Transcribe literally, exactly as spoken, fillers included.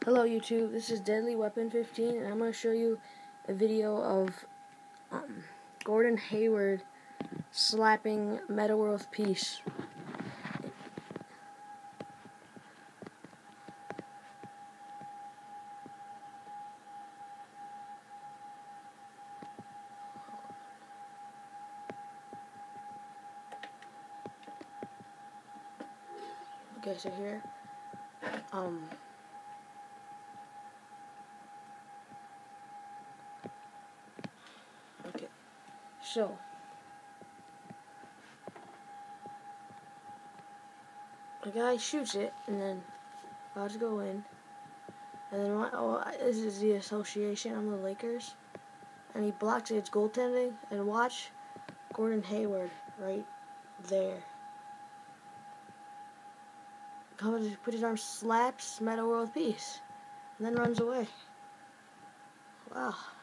Hello YouTube, this is Deadly Weapon fifteen and I'm going to show you a video of um, Gordon Hayward slapping Metta World Peace. Okay, so here, um, okay, so, the guy shoots it, and then about to go in, and then, oh, this is the association on the Lakers, and he blocks it, it's goaltending, and watch Gordon Hayward right there. Comes, put his arm, slaps Metta World Peace, and then runs away. Wow.